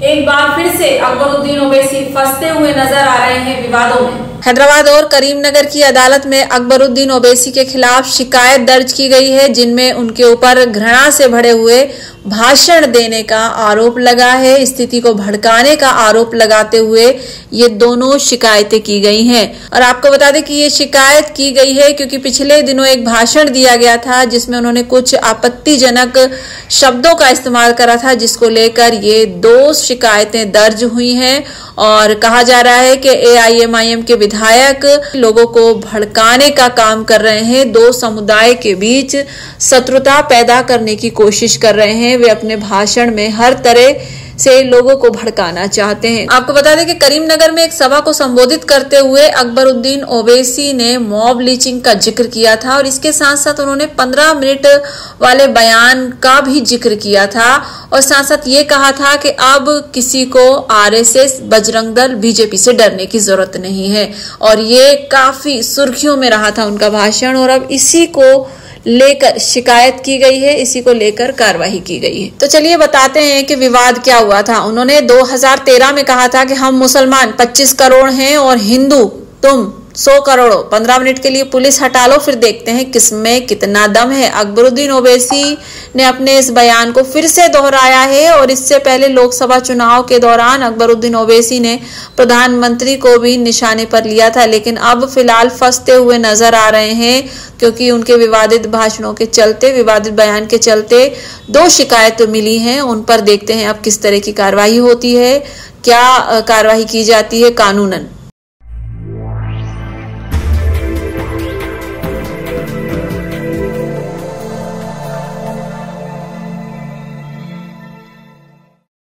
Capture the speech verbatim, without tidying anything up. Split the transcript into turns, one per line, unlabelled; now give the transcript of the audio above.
एक बार फिर से अकबरुद्दीन ओवैसी फंसते हुए नजर आ रहे हैं विवादों में।
हैदराबाद और करीमनगर की अदालत में अकबरुद्दीन ओवैसी के खिलाफ शिकायत दर्ज की गई है, जिनमें उनके ऊपर घृणा से भरे हुए भाषण देने का आरोप लगा है। स्थिति को भड़काने का आरोप लगाते हुए ये दोनों शिकायतें की गई हैं। और आपको बता दें कि ये शिकायत की गई है क्योंकि पिछले दिनों एक भाषण दिया गया था जिसमें उन्होंने कुछ आपत्तिजनक शब्दों का इस्तेमाल करा था, जिसको लेकर ये दो शिकायतें दर्ज हुई हैं। और कहा जा रहा है कि ए आई एम आई एम के विधायक लोगों को भड़काने का काम कर रहे हैं, दो समुदाय के बीच शत्रुता पैदा करने की कोशिश कर रहे हैं। वे अपने भाषण में हर तरह से लोगों को भड़काना चाहते हैं। आपको बता दें कि करीमनगर में एक सभा को संबोधित करते हुए अकबरुद्दीन ओवैसी ने मॉब लिंचिंग का जिक्र किया था और इसके साथ साथ उन्होंने पंद्रह मिनट वाले बयान का भी जिक्र किया था और साथ साथ ये कहा था कि अब किसी को R S S, Bajrang Dal, B J P से डरने की जरूरत नहीं है। और ये काफी सुर्खियों में रहा था उनका भाषण और अब इसी को लेकर शिकायत की गई है, इसी को लेकर कार्रवाई की गई है। तो चलिए बताते हैं कि विवाद क्या हुआ था। उन्होंने दो हज़ार तेरह में कहा था कि हम मुसलमान पच्चीस करोड़ हैं और हिंदू तुम सौ करोड़। पंद्रह मिनट के लिए पुलिस हटा लो, फिर देखते हैं किसमें कितना दम है। अकबरुद्दीन ओवैसी ने अपने इस बयान को फिर से दोहराया है और इससे पहले लोकसभा चुनाव के दौरान अकबरुद्दीन ओवैसी ने प्रधानमंत्री को भी निशाने पर लिया था, लेकिन अब फिलहाल फंसते हुए नजर आ रहे हैं क्योंकि उनके विवादित भाषणों के चलते, विवादित बयान के चलते दो शिकायत मिली हैं। उन पर देखते हैं अब किस तरह की कार्रवाई होती है, क्या कार्रवाई की जाती है कानूनन।